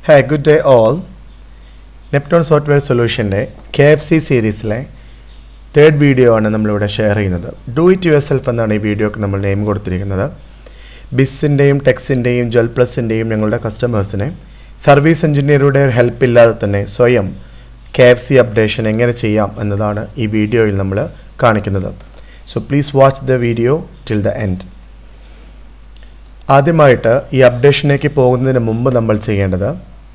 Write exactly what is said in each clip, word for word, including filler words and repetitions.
Hi, good day all. Neptune Software Solution K F C series third video ആണ് നമ്മൾ ഇവിടെ share ചെയ്യുന്നത്. Do it yourself എന്നാണ് ഈ വീഡിയോക്ക് നമ്മൾ നെയിം കൊടുത്തിരിക്കുന്നത്. ബിസിന്റെയും ടെക്സിന്റെയും ജെൽ പ്ലസിന്റെയും ഞങ്ങളുടെ കസ്റ്റമേഴ്സിനെ സർവീസ് എഞ്ചിനീയറുടെ ഹെൽപ്പ് ഇല്ലാതെ തന്നെ സ്വയം K F C അപ്ഡേഷൻ എങ്ങനെ ചെയ്യാം എന്നതാണ് ഈ വീഡിയോയിൽ നമ്മൾ കാണിക്കുന്നത്. So please watch the video till the end. ആദ്യമായിട്ട് ഈ അപ്ഡേഷനിലേക്ക് പോകുന്നതിന് മുമ്പ് നമ്മൾ ചെയ്യേണ്ടത്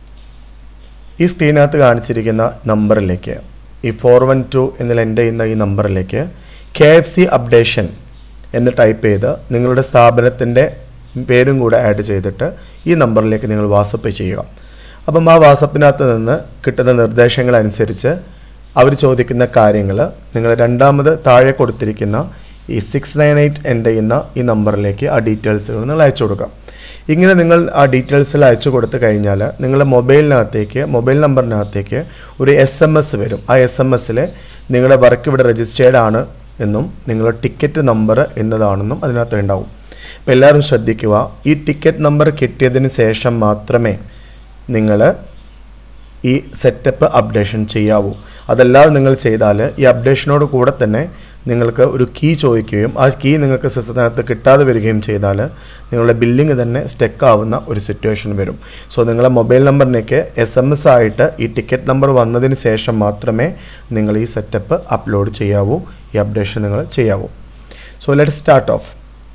ഈ സ്ക്രീനകത്ത് കാണിച്ചിരിക്കുന്ന നമ്പറിലേക്ക് ഈ ഫോർ വൺ ടു എന്നതിൽ എൻ്റർ ചെയ്യുന്ന ഈ നമ്പറിലേക്ക് K F C അപ്ഡേഷൻ എന്ന് ടൈപ്പ് ചെയ്ത് നിങ്ങളുടെ സ്ഥാപനത്തിൻ്റെ പേരും കൂടെ ആഡ് ചെയ്തിട്ട് ഈ നമ്പറിലേക്ക് നിങ്ങൾ വാട്സപ്പ് ചെയ്യുക. അപ്പം ആ വാട്സപ്പിനകത്ത് നിന്ന് കിട്ടുന്ന നിർദ്ദേശങ്ങൾ അനുസരിച്ച് അവർ ചോദിക്കുന്ന കാര്യങ്ങൾ നിങ്ങൾ രണ്ടാമത് താഴെ കൊടുത്തിരിക്കുന്ന ഈ സിക്സ് നയൻ എയ്റ്റ് എൻ്റർ ചെയ്യുന്ന ഈ നമ്പറിലേക്ക് ആ ഡീറ്റെയിൽസുകൾ നിങ്ങൾ അയച്ചു കൊടുക്കാം. ഇങ്ങനെ നിങ്ങൾ ആ ഡീറ്റെയിൽസിൽ അയച്ചു കൊടുത്തു കഴിഞ്ഞാൽ നിങ്ങളുടെ മൊബൈലിനകത്തേക്ക് മൊബൈൽ നമ്പറിനകത്തേക്ക് ഒരു എസ് എം എസ് വരും. ആ എസ് എം എസിൽ നിങ്ങളുടെ വർക്ക് ഇവിടെ രജിസ്റ്റേർഡ് ആണ് എന്നും നിങ്ങളുടെ ടിക്കറ്റ് നമ്പർ എന്നതാണെന്നും അതിനകത്ത് ഉണ്ടാവും. അപ്പോൾ എല്ലാവരും ശ്രദ്ധിക്കുക, ഈ ടിക്കറ്റ് നമ്പർ കിട്ടിയതിന് ശേഷം മാത്രമേ നിങ്ങൾ ഈ സെറ്റപ്പ് അപ്ഡേഷൻ ചെയ്യാവൂ. അതല്ലാതെ നിങ്ങൾ ചെയ്താൽ ഈ അപ്ഡേഷനോട് കൂടെ തന്നെ നിങ്ങൾക്ക് ഒരു കീ ചോദിക്കുകയും ആ കീ നിങ്ങൾക്ക് സിസ്റ്റത്തിനകത്ത് കിട്ടാതെ വരികയും ചെയ്താൽ നിങ്ങളുടെ ബില്ലിംഗ് തന്നെ സ്റ്റക്ക് ആവുന്ന ഒരു സിറ്റുവേഷൻ വരും. സോ നിങ്ങളുടെ മൊബൈൽ നമ്പറിലേക്ക് എസ് എം എസ് ആയിട്ട് ഈ ടിക്കറ്റ് നമ്പർ വന്നതിന് ശേഷം മാത്രമേ നിങ്ങൾ ഈ സെറ്റപ്പ് അപ്ലോഡ് ചെയ്യാവൂ, ഈ അപ്ഡേഷൻ നിങ്ങൾ ചെയ്യാവൂ. So let start off.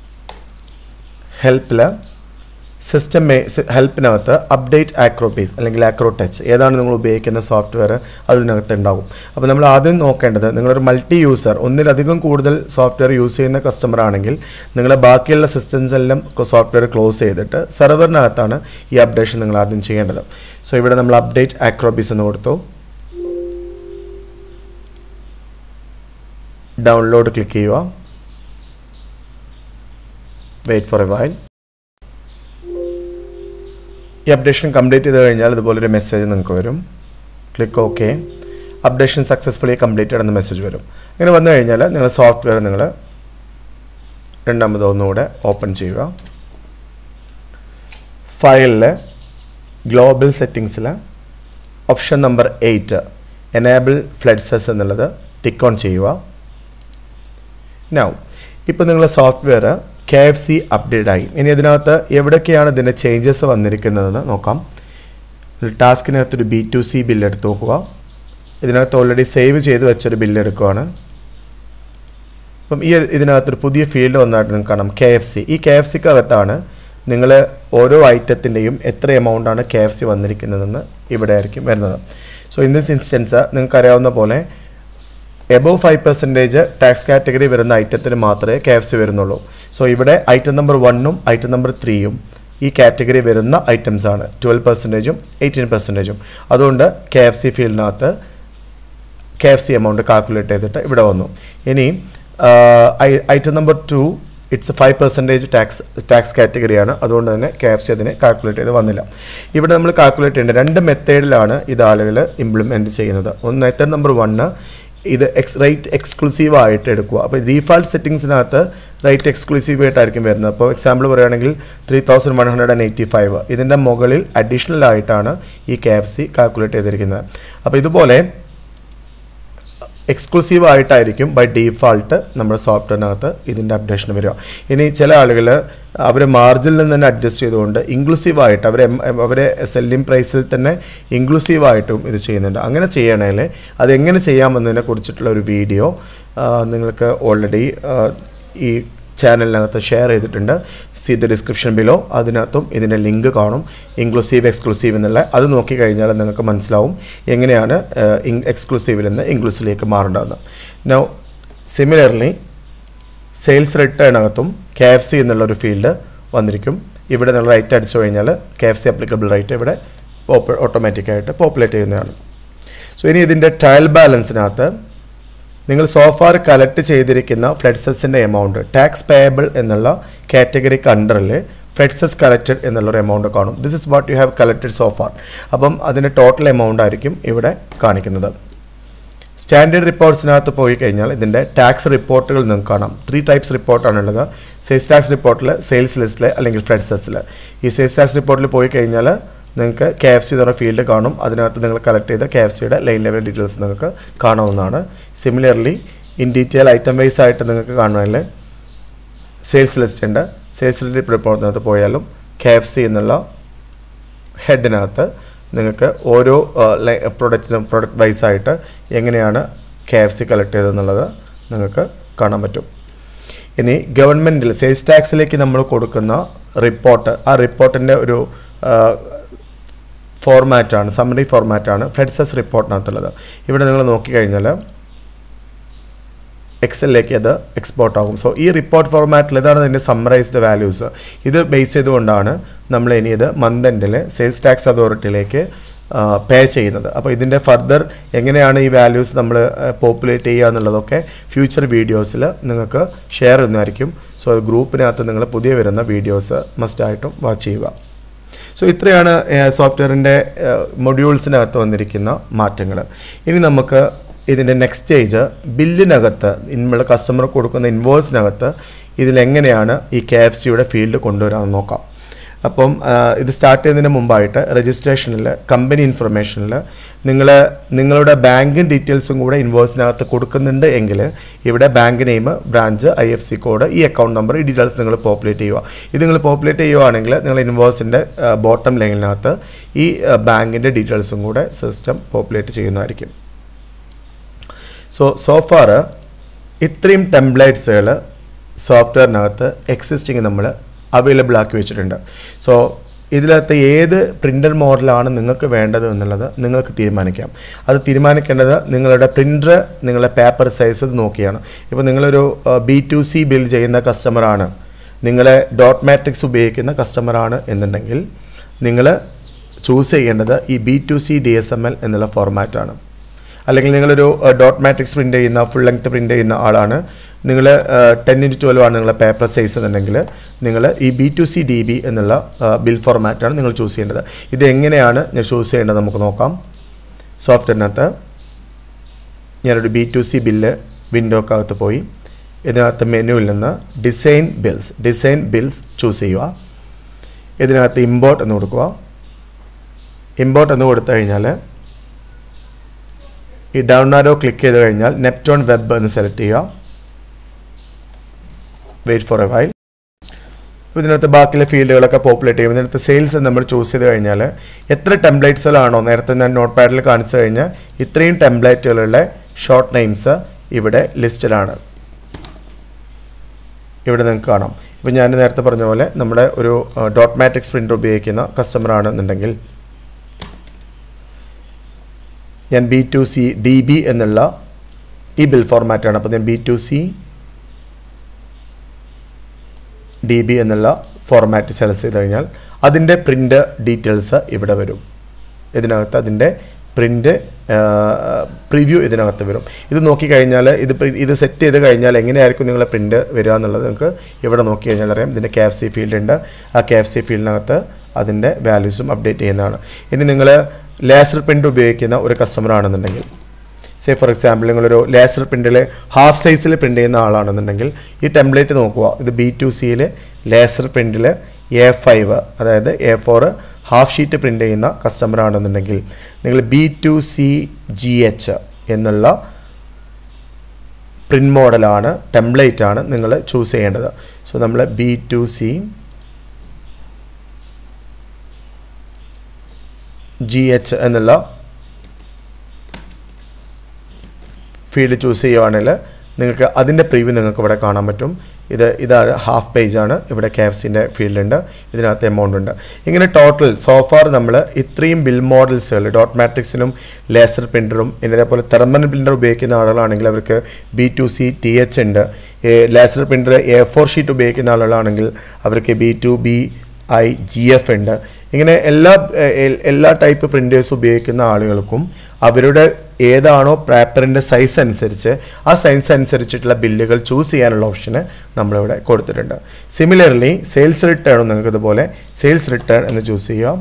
ഹെൽപ്പിൽ സിസ്റ്റം ഹെൽപ്പിനകത്ത് അപ്ഡേറ്റ് ആക്രോപേസ് അല്ലെങ്കിൽ ആക്രോ ടച്ച് ഏതാണ് നിങ്ങൾ ഉപയോഗിക്കുന്ന സോഫ്റ്റ്വെയർ അതിനകത്ത് ഉണ്ടാവും. അപ്പോൾ നമ്മൾ ആദ്യം നോക്കേണ്ടത് നിങ്ങളൊരു മൾട്ടി യൂസർ ഒന്നിലധികം കൂടുതൽ സോഫ്റ്റ്വെയർ യൂസ് ചെയ്യുന്ന കസ്റ്റമർ ആണെങ്കിൽ നിങ്ങളുടെ ബാക്കിയുള്ള സിസ്റ്റംസ് എല്ലാം സോഫ്റ്റ്വെയർ ക്ലോസ് ചെയ്തിട്ട് സെർവറിനകത്താണ് ഈ അപ്ഡേഷൻ നിങ്ങൾ ആദ്യം ചെയ്യേണ്ടത്. സോ ഇവിടെ നമ്മൾ അപ്ഡേറ്റ് ആക്രോപേസ് എന്ന് കൊടുത്തു. ഡൗൺലോഡ് ക്ലിക്ക് ചെയ്യുക. Wait for a while. ഈ അപ്ഡേഷൻ കംപ്ലീറ്റ് ചെയ്ത് കഴിഞ്ഞാൽ ഇതുപോലൊരു മെസ്സേജ് നിങ്ങൾക്ക് വരും. Click okay. Updation successfully completed എന്ന മെസ്സേജ് വരും. അങ്ങനെ വന്നു കഴിഞ്ഞാൽ നിങ്ങൾ സോഫ്റ്റ്വെയർ നിങ്ങൾ രണ്ടാമത് ഒന്നുകൂടെ ഓപ്പൺ ചെയ്യുക. ഫയലിൽ ഗ്ലോബൽ സെറ്റിങ്സിൽ option number eight enable flood cess എന്നുള്ളത് ടിക്ക് ഓൺ ചെയ്യുക. നൗ ഇപ്പോൾ നിങ്ങളുടെ software K F C update ആയി. ഇനി ഇതിനകത്ത് എവിടെയൊക്കെയാണ് ഇതിൻ്റെ ചേഞ്ചസ് വന്നിരിക്കുന്നതെന്ന് നോക്കാം. ടാസ്കിനകത്തൊരു ബി ടു സി ബില്ല് എടുത്ത് നോക്കുക. ഇതിനകത്ത് ഓൾറെഡി സേവ് ചെയ്ത് വെച്ചൊരു ബില്ല് എടുക്കുകയാണ്. അപ്പം ഈ ഇതിനകത്തൊരു പുതിയ ഫീൽഡ് വന്നായിട്ട് നിങ്ങൾക്ക് കാണാം K F C. ഈ K F Cക്ക് അകത്താണ് നിങ്ങൾ ഓരോ ഐറ്റത്തിൻ്റെയും എത്ര എമൗണ്ടാണ് K F C വന്നിരിക്കുന്നതെന്ന് ഇവിടെ ആയിരിക്കും വരുന്നത്. സോ ഇൻ ദിസ് ഇൻസ്റ്റൻസ് നിങ്ങൾക്ക് അറിയാവുന്ന പോലെ above five percentage tax category വരുന്ന ഐറ്റത്തിന് മാത്രമേ K F C വരുന്നുള്ളൂ. സോ ഇവിടെ ഐറ്റം നമ്പർ വണ്ണും ഐറ്റം നമ്പർ ത്രീയും ഈ കാറ്റഗറി വരുന്ന ഐറ്റംസ് ആണ്. ട്വൽവ് പെർസെൻറ്റേജും എയ്റ്റീൻ പെർസെൻറ്റേജും. അതുകൊണ്ട് K F C ഫീൽഡിനകത്ത് K F C amount calculate ചെയ്തിട്ട് ഇവിടെ വന്നു. ഇനി item number two it's five percentage tax tax കാറ്റഗറിയാണ്. അതുകൊണ്ട് തന്നെ K F C അതിനെ കാൽക്കുലേറ്റ് ചെയ്ത് വന്നില്ല. ഇവിടെ നമ്മൾ കാൽക്കുലേറ്റ് ചെയ്യേണ്ട രണ്ട് മെത്തേഡിലാണ് ഇത് ആളുകൾ ഇംപ്ലിമെൻറ്റ് ചെയ്യുന്നത്. ഒന്ന് മെത്തേഡ് നമ്പർ വണ്ണ് ഇത് എക്സ് റൈറ്റ് എക്സ്ക്ലൂസീവ് ആയിട്ട് എടുക്കുക. അപ്പോൾ ഡീഫാൾട്ട് സെറ്റിങ്സിനകത്ത് റൈറ്റ് എക്സ്ക്ലൂസീവ് ആയിട്ടായിരിക്കും വരുന്നത്. അപ്പോൾ എക്സാമ്പിൾ പറയുകയാണെങ്കിൽ three thousand one hundred and eighty five ഇതിൻ്റെ മുകളിൽ അഡീഷണൽ ആയിട്ടാണ് ഈ K F C കാൽക്കുലേറ്റ് ചെയ്തിരിക്കുന്നത്. അപ്പോൾ ഇതുപോലെ എക്സ്ക്ലൂസീവ് ആയിട്ടായിരിക്കും ബൈ ഡീഫാൾട്ട് നമ്മുടെ സോഫ്റ്റ്വെയറിനകത്ത് ഇതിൻ്റെ അപ്ഡേഷൻ വരിക. ഇനി ചില ആളുകൾ അവർ മാർജിനിൽ നിന്ന് തന്നെ അഡ്ജസ്റ്റ് ചെയ്തുകൊണ്ട് ഇൻക്ലൂസീവായിട്ട് അവർ അവരെ സെല്ലിംഗ് പ്രൈസിൽ തന്നെ ഇൻക്ലൂസീവായിട്ടും ഇത് ചെയ്യുന്നുണ്ട്. അങ്ങനെ ചെയ്യണമെങ്കിൽ അതെങ്ങനെ ചെയ്യാമെന്നതിനെ കുറിച്ചിട്ടുള്ള ഒരു വീഡിയോ നിങ്ങൾക്ക് ഓൾറെഡി ഈ ചാനലിനകത്ത് ഷെയർ ചെയ്തിട്ടുണ്ട്. See the description below. അതിനകത്തും ഇതിൻ്റെ ലിങ്ക് കാണും, ഇൻക്ലൂസീവ് എക്സ്ക്ലൂസീവ് എന്നുള്ള. അത് നോക്കിക്കഴിഞ്ഞാൽ നിങ്ങൾക്ക് മനസ്സിലാവും എങ്ങനെയാണ് എക്സ്ക്ലൂസീവിൽ നിന്ന് ഇൻക്ലൂസീവിലേക്ക് മാറേണ്ടതെന്ന്. നൗ സിമിലർലി സെയിൽസ് റിട്ടേണിനകത്തും K F C എന്നുള്ളൊരു ഫീൽഡ് വന്നിരിക്കും. ഇവിടെ നിങ്ങൾ റൈറ്റ് അടിച്ചു കഴിഞ്ഞാൽ K F C applicable right ഇവിടെ പോപ്പ് ഓട്ടോമാറ്റിക്കായിട്ട് പോപ്പുലേറ്റ് ചെയ്യുന്നതാണ്. സോ ഇനി ഇതിൻ്റെ ട്രയൽ ബാലൻസിനകത്ത് നിങ്ങൾ സോഫാർ കളക്ട് ചെയ്തിരിക്കുന്ന ഫ്ലഡ്സസിൻ്റെ എമൗണ്ട് ടാക്സ് പേയബിൾ എന്നുള്ള കാറ്റഗറിക്ക് അണ്ടറിൽ ഫ്ലഡ്സസ് കളക്റ്റഡ് എന്നുള്ളൊരു എമൗണ്ട് കാണും. This is what you have collected so far. അപ്പം അതിൻ്റെ ടോട്ടൽ എമൗണ്ട് ആയിരിക്കും ഇവിടെ കാണിക്കുന്നത്. സ്റ്റാൻഡേർഡ് റിപ്പോർട്ട്സിനകത്ത് പോയി കഴിഞ്ഞാൽ ഇതിൻ്റെ ടാക്സ് റിപ്പോർട്ടുകൾ നിങ്ങൾക്ക് കാണാം. ത്രീ ടൈപ്സ് റിപ്പോർട്ടാണുള്ളത്. സെയിൽസ് ടാക്സ് റിപ്പോർട്ടിൽ, സെയിൽസ് ലിസ്റ്റിൽ അല്ലെങ്കിൽ ഫ്ലഡ്സസിൽ. ഈ സെയിൽസ് ടാക്സ് റിപ്പോർട്ടിൽ പോയി കഴിഞ്ഞാൽ നിങ്ങൾക്ക് കെ എഫ് സി എന്ന് പറഞ്ഞ ഫീൽഡ് കാണും. അതിനകത്ത് നിങ്ങൾ കളക്ട് ചെയ്ത കെ എഫ് സിയുടെ ലൈൻ ലെവൽ ഡീറ്റെയിൽസ് നിങ്ങൾക്ക് കാണാവുന്നതാണ്. Similarly in detail item wise ആയിട്ട് നിങ്ങൾക്ക് കാണുവാനുള്ള സെയിൽസ് ലിസ്റ്റ് ഉണ്ട്. സെയിൽസ് റിപ്പോർട്ടിനകത്ത് പോയാലും കെ എഫ് സി എന്നുള്ള ഹെഡിനകത്ത് നിങ്ങൾക്ക് ഓരോ പ്രൊഡക്റ്റിനും പ്രൊഡക്റ്റ് വൈസ് ആയിട്ട് എങ്ങനെയാണ് കെ എഫ് സി കളക്ട് ചെയ്തതെന്നുള്ളത് നിങ്ങൾക്ക് കാണാൻ പറ്റും. ഇനി ഗവൺമെൻറ്റിൽ സെയിൽസ് ടാക്സിലേക്ക് നമ്മൾ കൊടുക്കുന്ന റിപ്പോർട്ട്, ആ റിപ്പോർട്ടിൻ്റെ ഒരു ഫോർമാറ്റാണ്, സമ്മറി ഫോർമാറ്റാണ് ഫെഡ്സസ് റിപ്പോർട്ടിനകത്തുള്ളത്. ഇവിടെ നിങ്ങൾ നോക്കിക്കഴിഞ്ഞാൽ എക്സലിലേക്ക് അത് എക്സ്പോർട്ട് ആകും. സോ ഈ റിപ്പോർട്ട് ഫോർമാറ്റിൽ ഇതാണ് അതിൻ്റെ സമ്മറൈസ്ഡ് വാല്യൂസ്. ഇത് ബേസ് ചെയ്തുകൊണ്ടാണ് നമ്മൾ ഇനി ഇത് മന്ത് എൻഡിൽ സെയിൽസ് ടാക്സ് അതോറിറ്റിയിലേക്ക് പേ ചെയ്യുന്നത്. അപ്പോൾ ഇതിൻ്റെ ഫർദർ എങ്ങനെയാണ് ഈ വാല്യൂസ് നമ്മൾ പോപ്പുലേറ്റ് ചെയ്യുക എന്നുള്ളതൊക്കെ ഫ്യൂച്ചർ വീഡിയോസിൽ നിങ്ങൾക്ക് ഷെയർ ചെയ്യുന്നതായിരിക്കും. സോ ഗ്രൂപ്പിനകത്ത് നിങ്ങൾ പുതിയ വരുന്ന വീഡിയോസ് മസ്റ്റായിട്ടും വാച്ച് ചെയ്യുക. സോ ഇത്രയാണ് സോഫ്റ്റ്വെയറിൻ്റെ മൊഡ്യൂൾസിനകത്ത് വന്നിരിക്കുന്ന മാറ്റങ്ങൾ. ഇനി നമുക്ക് ഇതിൻ്റെ നെക്സ്റ്റ് സ്റ്റേജ് ബില്ലിനകത്ത് നമ്മൾ കസ്റ്റമർ കൊടുക്കുന്ന ഇൻവോയ്സിനകത്ത് ഇതിലെങ്ങനെയാണ് ഈ കെ എഫ് സിയുടെ ഫീൽഡ് കൊണ്ടുവരാമെന്ന് നോക്കാം. അപ്പം ഇത് സ്റ്റാർട്ട് ചെയ്യുന്നതിന് മുമ്പായിട്ട് രജിസ്ട്രേഷനിൽ കമ്പനി ഇൻഫർമേഷനിൽ നിങ്ങൾ നിങ്ങളുടെ ബാങ്ക് ഡീറ്റെയിൽസും കൂടെ ഇൻവോയ്സിനകത്ത് കൊടുക്കുന്നുണ്ട് എങ്കിൽ ഇവിടെ bank name, branch, I F C code, ഈ അക്കൗണ്ട് നമ്പർ, ഈ ഡീറ്റെയിൽസ് നിങ്ങൾ പോപ്പുലേറ്റ് ചെയ്യുക. ഇത് നിങ്ങൾ പോപ്പുലേറ്റ് ചെയ്യുകയാണെങ്കിൽ നിങ്ങൾ ഇൻവോയ്സിൻ്റെ ബോട്ടം ലൈനിനകത്ത് ഈ ബാങ്കിൻ്റെ ഡീറ്റെയിൽസും കൂടെ സിസ്റ്റം പോപ്പുലേറ്റ് ചെയ്യുന്നതായിരിക്കും. സോ സോഫാർ ഇത്രയും ടെംപ്ലേറ്റ്സുകൾ സോഫ്റ്റ്വെയറിനകത്ത് എക്സിസ്റ്റിംഗ് നമ്മൾ അവൈലബിൾ ആക്കി വെച്ചിട്ടുണ്ട്. സോ ഇതിനകത്ത് ഏത് പ്രിൻ്റർ മോഡലാണ് നിങ്ങൾക്ക് വേണ്ടത് എന്നുള്ളത് നിങ്ങൾക്ക് തീരുമാനിക്കാം. അത് തീരുമാനിക്കേണ്ടത് നിങ്ങളുടെ പ്രിൻ്റർ നിങ്ങളുടെ പേപ്പർ സൈസ് നോക്കിയാണ്. ഇപ്പോൾ നിങ്ങളൊരു ബി ടു സി ബിൽ ചെയ്യുന്ന കസ്റ്റമറാണ്, നിങ്ങൾ ഡോട്ട് മാട്രിക്സ് ഉപയോഗിക്കുന്ന കസ്റ്റമറാണ് എന്നുണ്ടെങ്കിൽ നിങ്ങൾ ചൂസ് ചെയ്യേണ്ടത് ഈ B to C D S M L എന്നുള്ള ഫോർമാറ്റാണ്. അല്ലെങ്കിൽ നിങ്ങളൊരു ഡോട്ട് മാട്രിക്സ് പ്രിൻ്റ് ചെയ്യുന്ന ഫുൾ ലെങ്ത് പ്രിൻ്റ് ചെയ്യുന്ന ആളാണ്, നിങ്ങൾ ടെൻ ഇൻറ്റു ട്വൽവ് ആണ് നിങ്ങളുടെ പേപ്പർ സൈസ് എന്നുണ്ടെങ്കിൽ നിങ്ങൾ ഈ B to C D B എന്നുള്ള ബിൽ ഫോർമാറ്റാണ് നിങ്ങൾ ചൂസ് ചെയ്യേണ്ടത്. ഇത് എങ്ങനെയാണ് ഞാൻ ചൂസ് ചെയ്യേണ്ടത് നമുക്ക് നോക്കാം. സോഫ്റ്റ്വെയറിനകത്ത് ഞാനൊരു ബി ടു സി ബില്ല് വിൻഡോക്കകത്ത് പോയി ഇതിനകത്ത് മെനുവിൽ നിന്ന് design bills design bills choose ചെയ്യുക. ഇതിനകത്ത് ഇമ്പോർട്ട് എന്ന് കൊടുക്കുക. ഇമ്പോർട്ട് എന്ന് കൊടുത്തു കഴിഞ്ഞാൽ ഈ ഡൗൺ ആരോ ക്ലിക്ക് ചെയ്ത് കഴിഞ്ഞാൽ നെപ്റ്റോൺ വെബ് എന്ന് സെലക്ട് ചെയ്യുക. Wait for a while. ഇതിനകത്ത് ബാക്കിയുള്ള ഫീൽഡുകളൊക്കെ പോപ്പുലേറ്റ് ചെയ്യും. ഇതിനകത്ത് സെയിൽസ് നമ്മൾ ചൂസ് ചെയ്ത് കഴിഞ്ഞാൽ എത്ര ടെംപ്ലേറ്റ്സുകളാണോ നേരത്തെ ഞാൻ നോട്ട് പാഡിൽ കാണിച്ചു കഴിഞ്ഞാൽ ഇത്രയും ടെംപ്ലേറ്റുകളുടെ ഷോർട്ട് നെയിംസ് ഇവിടെ ലിസ്റ്റിലാണ്. ഇവിടെ നിങ്ങൾക്ക് കാണാം. ഇപ്പോൾ ഞാൻ നേരത്തെ പറഞ്ഞ പോലെ നമ്മുടെ ഒരു ഡോട്ട് മാട്രിക്സ് പ്രിൻ്റർ ഉപയോഗിക്കുന്ന കസ്റ്റമർ ആണെന്നുണ്ടെങ്കിൽ ഞാൻ B to C D B എന്നുള്ള ഈ ബിൽ ഫോർമാറ്റാണ്. അപ്പോൾ ഞാൻ B to C D B എന്നുള്ള ഫോർമാറ്റ് സെലക്ട് ചെയ്ത് കഴിഞ്ഞാൽ അതിൻ്റെ പ്രിൻ്റ് ഡീറ്റെയിൽസ് ഇവിടെ വരും. ഇതിനകത്ത് അതിൻ്റെ പ്രിൻ്റ് പ്രിവ്യൂ ഇതിനകത്ത് വരും. ഇത് നോക്കിക്കഴിഞ്ഞാൽ ഇത് ഇത് സെറ്റ് ചെയ്ത് കഴിഞ്ഞാൽ എങ്ങനെയായിരിക്കും നിങ്ങളെ പ്രിൻ്റ് വരിക എന്നുള്ളത് നിങ്ങൾക്ക് ഇവിടെ നോക്കി കഴിഞ്ഞാൽ അറിയാം. ഇതിൻ്റെ കെ എഫ് സി ഫീൽഡ് ഉണ്ട്. ആ കെ എഫ് സി ഫീൽഡിനകത്ത് അതിൻ്റെ വാല്യൂസും അപ്ഡേറ്റ് ചെയ്യുന്നതാണ്. ഇനി നിങ്ങൾ ലേസർ പ്രിൻ്റ് ഉപയോഗിക്കുന്ന ഒരു കസ്റ്റമർ ആണെന്നുണ്ടെങ്കിൽ, സേ ഫോർ എക്സാമ്പിൾ നിങ്ങളൊരു ലേസർ പ്രിൻ്റിൽ ഹാഫ് സൈസിൽ പ്രിൻ്റ് ചെയ്യുന്ന ആളാണെന്നുണ്ടെങ്കിൽ ഈ ടെംപ്ലേറ്റ് നോക്കുക. ഇത് ബി ടു സിയിൽ ലേസർ പ്രിൻ്റിൽ എ ഫൈവ് അതായത് A four half sheet print ചെയ്യുന്ന കസ്റ്റമർ ആണെന്നുണ്ടെങ്കിൽ നിങ്ങൾ B to C G H എന്നുള്ള പ്രിൻ്റ് മോഡലാണ്, ടെംപ്ലേറ്റാണ് നിങ്ങൾ ചൂസ് ചെയ്യേണ്ടത്. സോ നമ്മൾ B to C G H എന്നുള്ള ഫീൽഡ് ചൂസ് ചെയ്യുവാണെങ്കിൽ നിങ്ങൾക്ക് അതിൻ്റെ പ്രിവ്യൂ നിങ്ങൾക്ക് ഇവിടെ കാണാൻ പറ്റും. ഇത് ഇതാണ് ഹാഫ് പേജാണ്. ഇവിടെ കെ എഫ് സിൻ്റെ ഫീൽഡുണ്ട്, ഇതിനകത്ത് എമൗണ്ട് ഉണ്ട്. ഇങ്ങനെ ടോട്ടൽ സോഫാർ നമ്മൾ ഇത്രയും ബിൽ മോഡൽസുകൾ ഡോട്ട് മാട്രിക്സിനും ലേസർ പ്രിൻ്ററും പിന്നെ അതേപോലെ തെർമൽ പ്രിൻ്റർ ഉപയോഗിക്കുന്ന ആളുകളാണെങ്കിൽ അവർക്ക് B to C T H ഉണ്ട്. Laser printer A four sheet ഉപയോഗിക്കുന്ന ആളുകളാണെങ്കിൽ അവർക്ക് B to B I G F ഉണ്ട്. ഇങ്ങനെ എല്ലാ എല്ലാ ടൈപ്പ് പ്രിൻറ്റേഴ്സ് ഉപയോഗിക്കുന്ന ആളുകൾക്കും അവരുടെ ഏതാണോ പേപ്പറിൻ്റെ സൈസ് അനുസരിച്ച് ആ സൈസ് അനുസരിച്ചിട്ടുള്ള ബില്ലുകൾ ചൂസ് ചെയ്യാനുള്ള ഓപ്ഷന് നമ്മളിവിടെ കൊടുത്തിട്ടുണ്ട്. സിമിലർലി സെയിൽസ് റിട്ടേണും നിങ്ങൾക്ക് ഇതുപോലെ സെയിൽസ് റിട്ടേൺ എന്ന് ചൂസ് ചെയ്യാം.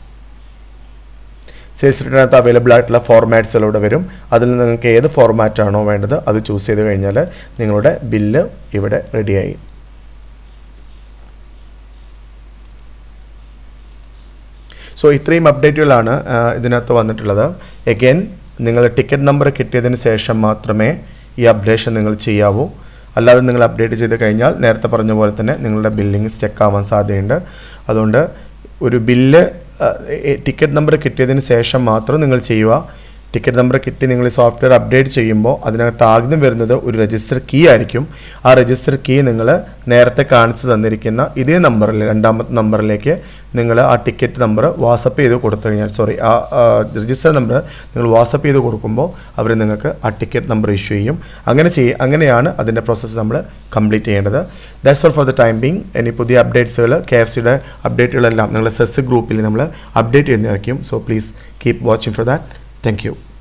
സെയിൽസ് റിട്ടേണിനകത്ത് അവൈലബിൾ ആയിട്ടുള്ള ഫോർമാറ്റ്സിലൂടെ വരും. അതിൽ നിങ്ങൾക്ക് ഏത് ഫോർമാറ്റാണോ വേണ്ടത് അത് ചൂസ് ചെയ്ത് കഴിഞ്ഞാൽ നിങ്ങളുടെ ബില്ല് ഇവിടെ റെഡിയായി. സോ സോ ഇത്രയും അപ്ഡേറ്റുകളാണ് ഇതിനകത്ത് വന്നിട്ടുള്ളത്. എഗെയിൻ നിങ്ങൾ ടിക്കറ്റ് നമ്പർ കിട്ടിയതിന് ശേഷം മാത്രമേ ഈ അപ്ഡേഷൻ നിങ്ങൾ ചെയ്യാവൂ. അല്ലാതെ നിങ്ങൾ അപ്ഡേറ്റ് ചെയ്ത് കഴിഞ്ഞാൽ നേരത്തെ പറഞ്ഞ പോലെ തന്നെ നിങ്ങളുടെ ബില്ലിംഗ് സ്റ്റക്ക് ആവാൻ സാധ്യതയുണ്ട്. അതുകൊണ്ട് ഒരു ബില്ല് ടിക്കറ്റ് നമ്പർ കിട്ടിയതിന് ശേഷം മാത്രം നിങ്ങൾ ചെയ്യുക. ടിക്കറ്റ് നമ്പർ കിട്ടി നിങ്ങൾ ഈ സോഫ്റ്റ്വെയർ അപ്ഡേറ്റ് ചെയ്യുമ്പോൾ അതിനകത്ത് ആദ്യം വരുന്നത് ഒരു രജിസ്റ്റർ കീ ആയിരിക്കും. ആ രജിസ്റ്റർ കീ നിങ്ങൾ നേരത്തെ കാണിച്ചു തന്നിരിക്കുന്ന ഇതേ നമ്പറിൽ രണ്ടാമത്തെ നമ്പറിലേക്ക് നിങ്ങൾ ആ ടിക്കറ്റ് നമ്പർ വാട്സപ്പ് ചെയ്ത് കൊടുത്തു കഴിഞ്ഞാൽ സോറി ആ രജിസ്റ്റർ നമ്പർ നിങ്ങൾ വാട്സപ്പ് ചെയ്ത് കൊടുക്കുമ്പോൾ അവർ നിങ്ങൾക്ക് ആ ടിക്കറ്റ് നമ്പർ ഇഷ്യൂ ചെയ്യും. അങ്ങനെ ചെയ്യ അങ്ങനെയാണ് അതിൻ്റെ പ്രോസസ്സ് നമ്മൾ കംപ്ലീറ്റ് ചെയ്യേണ്ടത്. That's all for the time being. ഇനി പുതിയ അപ്ഡേറ്റ്സുകൾ കെ എഫ് സിയുടെ അപ്ഡേറ്റുകളെല്ലാം നിങ്ങളുടെ സെസ് ഗ്രൂപ്പിൽ നമ്മൾ അപ്ഡേറ്റ് ചെയ്യുന്നതായിരിക്കും. So please keep watching for that. Thank you.